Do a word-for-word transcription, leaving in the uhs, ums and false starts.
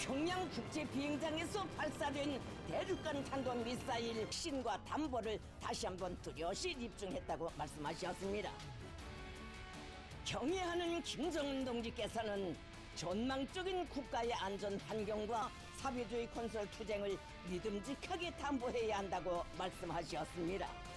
평양 국제 비행장에서 발사된 대륙간 탄도 미사일 신과 담보를 다시 한번 뚜렷이 입증했다고 말씀하셨습니다. 경애하는 김정은 동지께서는 전망적인 국가의 안전 환경과 사회주의 건설 투쟁을 믿음직하게 담보해야 한다고 말씀하셨습니다.